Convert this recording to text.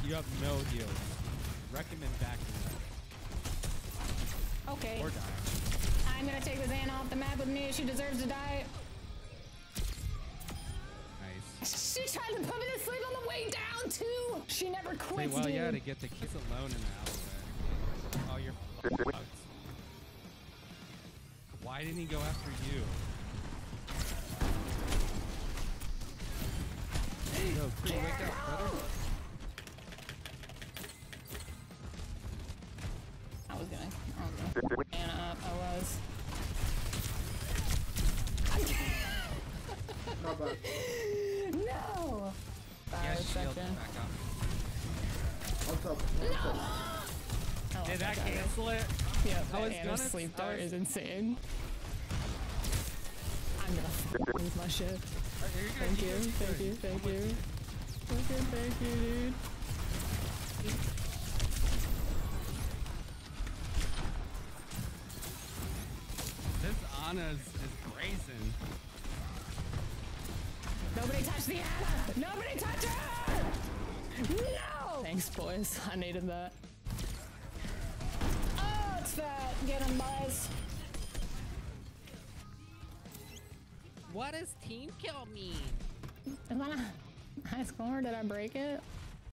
You have no heals. Recommend backing up. Okay. Or die. I'm gonna take this Anna off the map with me. She deserves to die. Nice. She tried to put me to sleep on the way down too. She never quits, well, dude. yeah, to get the kids alone in the alleyway. Oh, you're fucked. Why didn't he go after you? Yo, Cree, wake up, brother. I was gonna Anna up. I was. Not bad. No! Yeah, shield back up. On top. Oh, Did that cancel it? Yeah, I was Anna's gonna sleep dart is insane. I'm gonna lose my shit. Thank you, thank you, thank you. Thank you, dude. This Ana is brazen. Nobody touch the Anna! Nobody touch her! No! Thanks, boys. I needed that. Oh, it's fat. Get him, boys. What does team kill mean? Is that a high score? Did I break it?